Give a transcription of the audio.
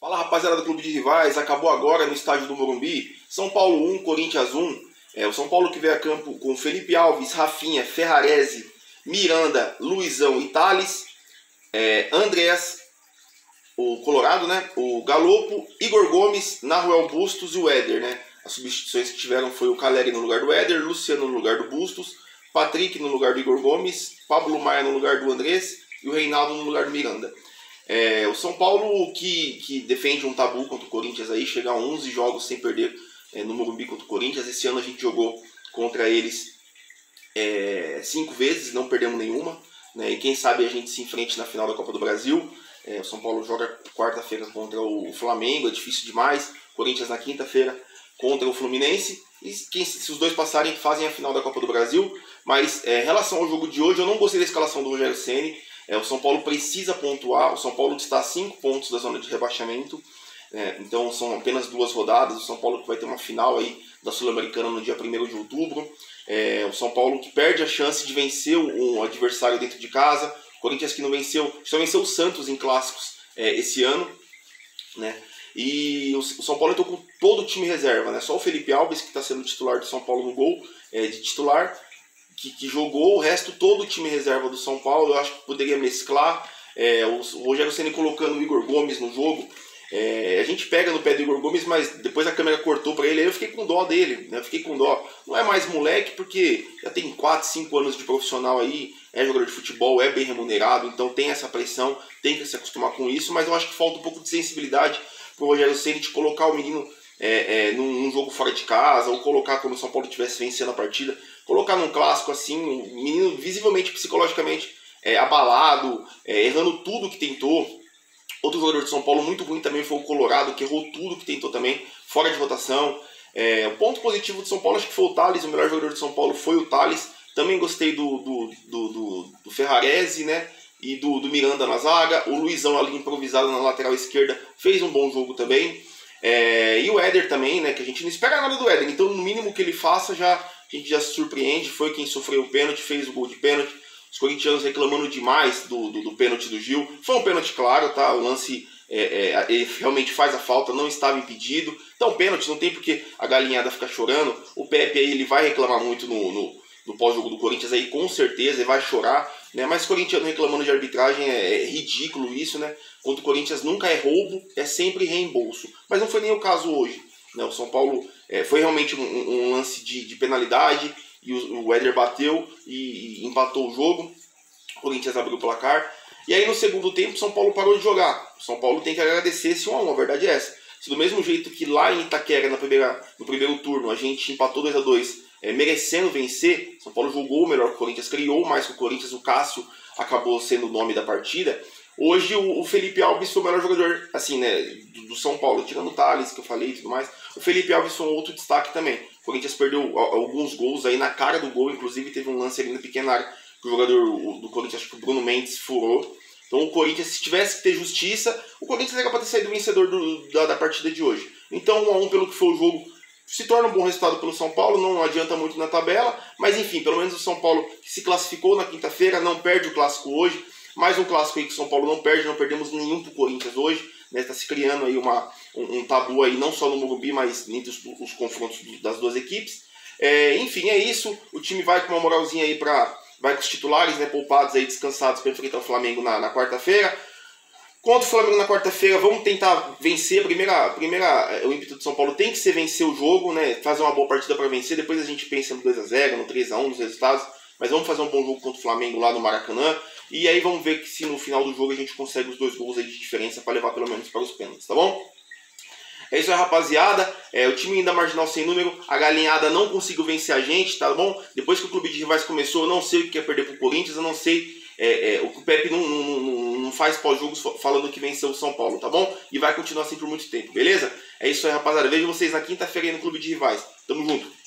Fala, rapaziada do Clube de Rivais, acabou agora no estádio do Morumbi, São Paulo 1, Corinthians 1. O São Paulo que veio a campo com Felipe Alves, Rafinha, Ferrarese, Miranda, Luizão e Thales, Andreas, o Colorado, né? O Galopo, Igor Gomes, Naruel Bustos e o Éder, né? As substituições que tiveram foi o Caleri no lugar do Éder, Luciano no lugar do Bustos, Patrick no lugar do Igor Gomes, Pablo Maia no lugar do Andrés e o Reinaldo no lugar do Miranda. O São Paulo que defende um tabu contra o Corinthians aí, chega a 11 jogos sem perder no Morumbi contra o Corinthians. Esse ano a gente jogou contra eles 5 vezes, não perdemos nenhuma, né? E quem sabe a gente se enfrente na final da Copa do Brasil. O São Paulo joga quarta-feira contra o Flamengo, é difícil demais. Corinthians na quinta-feira contra o Fluminense. E se os dois passarem, fazem a final da Copa do Brasil. Mas em relação ao jogo de hoje, eu não gostei da escalação do Rogério Ceni. O São Paulo precisa pontuar. O São Paulo está a 5 pontos da zona de rebaixamento. Então são apenas 2 rodadas. O São Paulo que vai ter uma final aí da Sul-Americana no dia 1º de outubro. O São Paulo que perde a chance de vencer um adversário dentro de casa. O Corinthians que não venceu, só venceu o Santos em clássicos esse ano, né? E o São Paulo entrou com todo o time reserva, né? Só o Felipe Alves que está sendo titular do São Paulo no gol, de titular, que jogou. O resto, todo o time reserva do São Paulo, eu acho que poderia mesclar. O Rogério Ceni colocando o Igor Gomes no jogo. A gente pega no pé do Igor Gomes, mas depois a câmera cortou para ele, aí eu fiquei com dó dele, né? Eu fiquei com dó. Não é mais moleque, porque já tem 4, 5 anos de profissional aí, é jogador de futebol, é bem remunerado, então tem essa pressão, tem que se acostumar com isso, mas eu acho que falta um pouco de sensibilidade pro Rogério Ceni de colocar o menino num jogo fora de casa, ou colocar quando o São Paulo estivesse vencendo a partida, colocar num clássico assim, o menino visivelmente, psicologicamente abalado, errando tudo que tentou. Outro jogador de São Paulo muito ruim também foi o Colorado, que errou tudo que tentou também, fora de rotação. O ponto positivo do São Paulo acho que foi o Thales, o melhor jogador de São Paulo foi o Thales. Também gostei do Ferrarese, né? E do Miranda na zaga. O Luizão ali improvisado na lateral esquerda fez um bom jogo também. E o Éder também, né? Que a gente não espera nada do Éder, então no mínimo que ele faça a gente já se surpreende. Foi quem sofreu o pênalti, fez o gol de pênalti. Os corintianos reclamando demais do pênalti do Gil. Foi um pênalti claro, tá? O lance ele realmente faz a falta, não estava impedido. Então pênalti, não tem porque a galinhada ficar chorando. O Pepe aí ele vai reclamar muito no pós-jogo do Corinthians aí, com certeza, ele vai chorar, né? Mas corintiano reclamando de arbitragem é ridículo isso, né? Contra o Corinthians nunca é roubo, é sempre reembolso. Mas não foi nem o caso hoje, né? O São Paulo foi realmente um lance de penalidade. E o Éder bateu e empatou o jogo. O Corinthians abriu o placar. E aí no segundo tempo o São Paulo parou de jogar. O São Paulo tem que agradecer esse 1-1, a verdade é essa. Se do mesmo jeito que lá em Itaquera, no primeiro turno, a gente empatou 2-2, merecendo vencer, São Paulo jogou melhor que o Corinthians, criou mais que o Corinthians, o Cássio acabou sendo o nome da partida. Hoje o Felipe Alves foi o melhor jogador, assim, né, do São Paulo, tirando o Thales, que eu falei e tudo mais. O Felipe Alves foi um outro destaque também. O Corinthians perdeu alguns gols aí na cara do gol, inclusive teve um lance ali na pequena área que o jogador do Corinthians, acho que o Bruno Mendes, furou. Então o Corinthians, se tivesse que ter justiça, o Corinthians era para ter saído vencedor da partida de hoje. Então 1-1 pelo que foi o jogo, se torna um bom resultado pelo São Paulo, não adianta muito na tabela, mas enfim, pelo menos o São Paulo que se classificou na quinta-feira, não perde o clássico hoje. Mais um clássico aí que o São Paulo não perde, não perdemos nenhum pro Corinthians hoje, né? Está se criando aí um tabu aí, não só no Morumbi, mas entre os confrontos das duas equipes. Enfim, é isso. O time vai com uma moralzinha aí vai com os titulares, né, poupados aí, descansados para enfrentar o Flamengo na quarta-feira. Contra o Flamengo na quarta-feira, vamos tentar vencer. O ímpeto do São Paulo tem que ser vencer o jogo, né? Fazer uma boa partida para vencer. Depois a gente pensa no 2-0, no 3-1, nos resultados. Mas vamos fazer um bom jogo contra o Flamengo lá no Maracanã. E aí vamos ver se no final do jogo a gente consegue os 2 gols aí de diferença para levar pelo menos para os pênaltis, tá bom? É isso aí, rapaziada. O time ainda marginal sem número. A galinhada não conseguiu vencer a gente, tá bom? Depois que o Clube de Rivais começou, eu não sei o que é perder pro Corinthians. Eu não sei o Pepe não faz pós-jogos falando que venceu o São Paulo, tá bom? E vai continuar assim por muito tempo, beleza? É isso aí, rapaziada. Vejo vocês na quinta-feira aí no Clube de Rivais. Tamo junto.